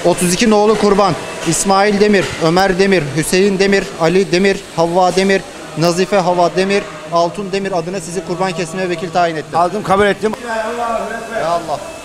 32 nolu kurban. İsmail Demir, Ömer Demir, Hüseyin Demir, Ali Demir, Havva Demir, Nazife Havva Demir, Altun Demir adına sizi kurban kesmeye vekil tayin ettim. Aldım, kabul ettim. Ya Allah.